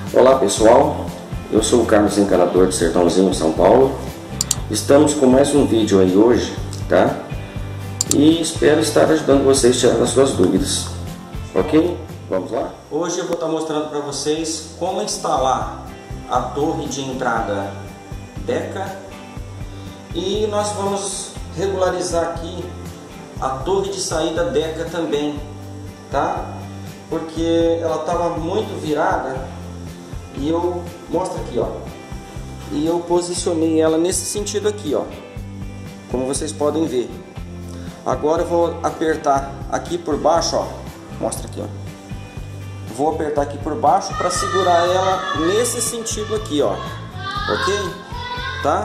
Olá pessoal, eu sou o Carlos Encanador de Sertãozinho, São Paulo. Estamos com mais um vídeo aí hoje, tá? E espero estar ajudando vocês a tirar as suas dúvidas, ok? Vamos lá? Hoje eu vou estar mostrando para vocês como instalar a torre de entrada Deca e nós vamos regularizar aqui a torre de saída Deca também, tá? Porque ela estava muito virada. E eu mostro aqui, ó. E eu posicionei ela nesse sentido aqui, ó. Como vocês podem ver. Agora eu vou apertar aqui por baixo, ó. Mostra aqui, ó. Vou apertar aqui por baixo para segurar ela nesse sentido aqui, ó. Ok? Tá?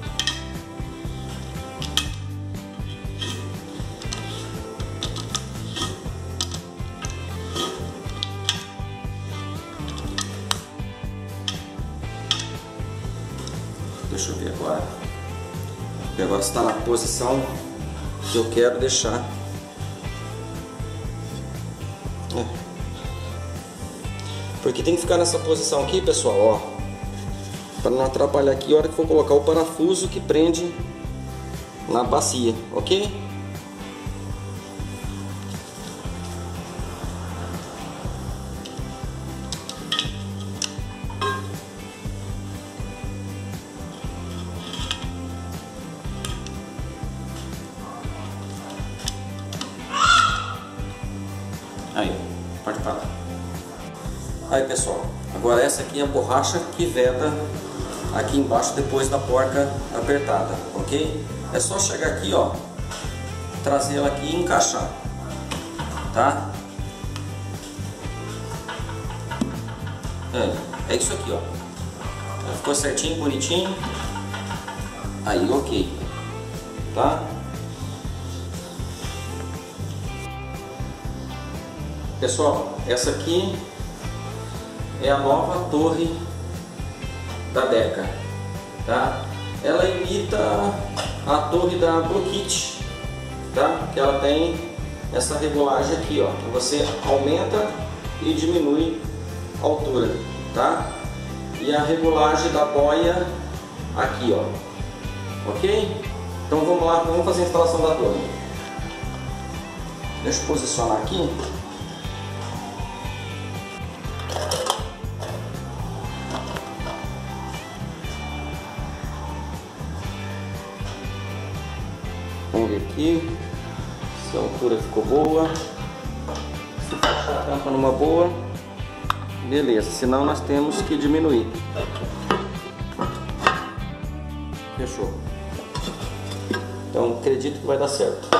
Deixa eu ver agora. E agora está na posição que eu quero deixar. Porque tem que ficar nessa posição aqui, pessoal, ó, para não atrapalhar aqui a hora que for colocar o parafuso que prende na bacia, ok? Aí, pode parar. Aí pessoal, agora essa aqui é a borracha que veda aqui embaixo depois da porca apertada, ok? É só chegar aqui, ó, trazer ela aqui e encaixar, tá? É isso aqui, ó. Ela ficou certinho, bonitinho. Aí, ok, tá? Pessoal, essa aqui é a nova torre da Deca, tá? Ela imita a torre da Bluekit, tá? Que ela tem essa regulagem aqui, ó, que você aumenta e diminui a altura, tá? E a regulagem da boia aqui, ó, ok? Então vamos lá, vamos fazer a instalação da torre. Deixa eu posicionar aqui. Vamos ver aqui se a altura ficou boa, se fechar a tampa numa boa, beleza, senão nós temos que diminuir. Fechou. Então acredito que vai dar certo.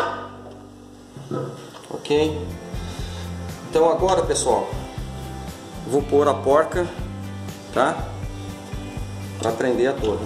Ok? Então agora, pessoal, vou pôr a porca, tá? Para prender a torre.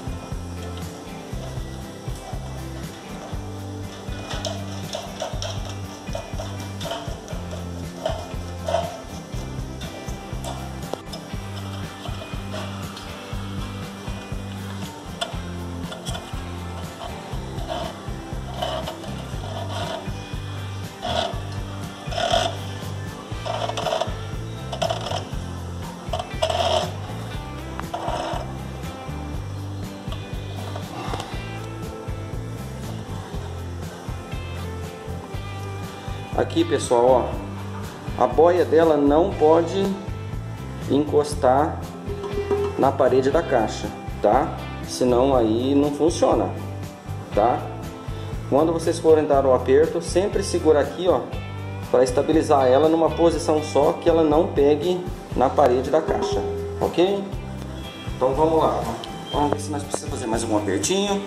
Aqui, pessoal, ó, a boia dela não pode encostar na parede da caixa, tá? Senão aí não funciona, tá? Quando vocês forem dar o aperto, sempre segura aqui, ó, para estabilizar ela numa posição só, que ela não pegue na parede da caixa, ok? Então vamos lá, vamos ver se nós precisamos fazer mais um apertinho.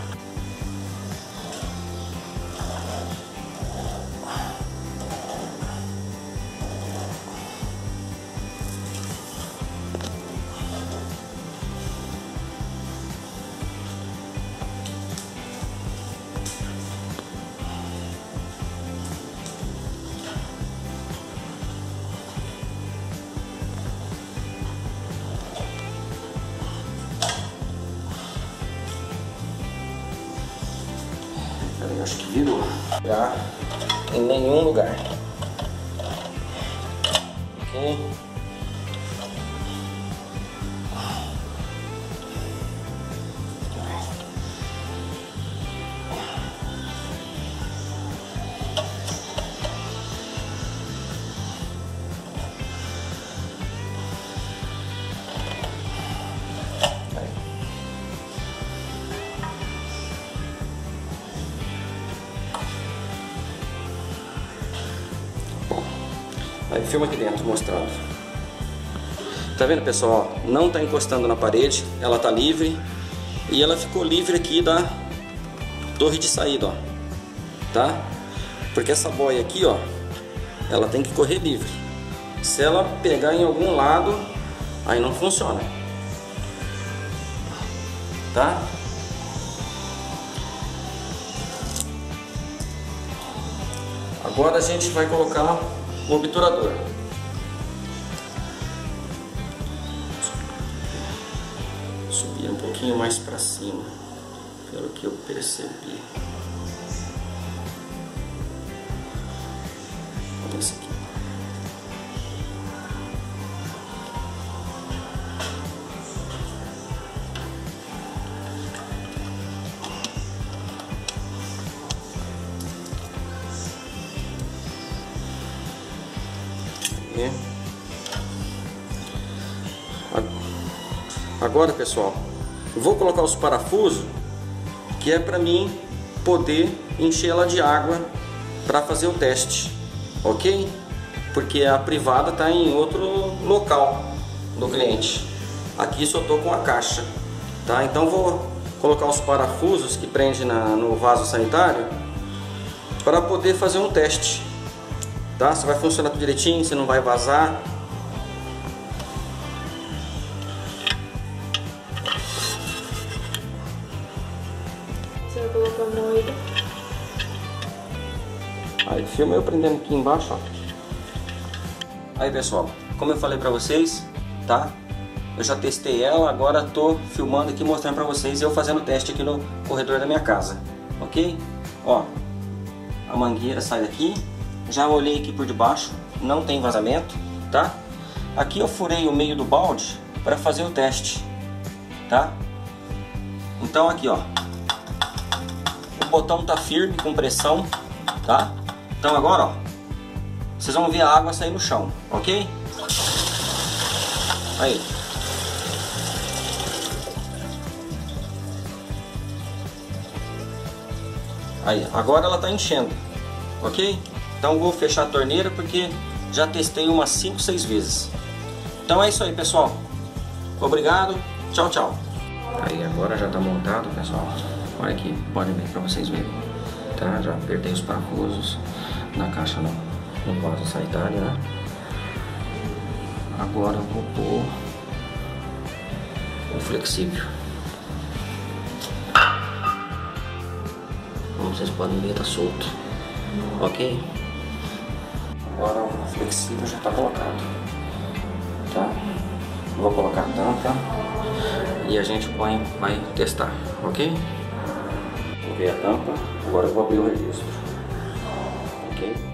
Acho que virou. Já em nenhum lugar. Ok? Aí filma aqui dentro mostrando. Tá vendo, pessoal? Não tá encostando na parede, ela tá livre. E ela ficou livre aqui da torre de saída, ó. Tá? Porque essa boia aqui, ó, ela tem que correr livre. Se ela pegar em algum lado, aí não funciona. Tá? Agora a gente vai colocar o obturador. Subir um pouquinho mais para cima, pelo que eu percebi. Olha isso aqui. Agora, pessoal, eu vou colocar os parafusos, que é para mim poder encher ela de água para fazer o teste, ok? Porque a privada está em outro local do cliente. Aqui só estou com a caixa, tá? Então vou colocar os parafusos que prende no vaso sanitário para poder fazer um teste, tá? Se vai funcionar tudo direitinho, se não vai vazar. Você vai colocar a moeda. Aí filma eu prendendo aqui embaixo, ó. Aí, pessoal, como eu falei pra vocês, tá? Eu já testei ela, agora tô filmando aqui, mostrando pra vocês eu fazendo o teste aqui no corredor da minha casa, ok? Ó, a mangueira sai daqui, já olhei aqui por debaixo, não tem vazamento, tá? Aqui eu furei o meio do balde para fazer o teste, tá? Então aqui, ó, o botão tá firme, com pressão, tá? Então agora, ó, vocês vão ver a água sair no chão, ok? Aí. Aí, agora ela tá enchendo, ok? Então vou fechar a torneira porque já testei umas 5, 6 vezes. Então é isso aí, pessoal. Obrigado, tchau, tchau. Aí agora já tá montado, pessoal. Olha aqui, podem ver para vocês verem. Tá? Já apertei os parafusos na caixa no vaso sanitário, né? Agora eu vou pôr o flexível. Como vocês podem ver, tá solto. Ok? Agora o flexível já tá colocado. Tá? Vou colocar a tampa e a gente vai testar, ok? Vou ver a tampa, agora eu vou abrir o registro. Ok?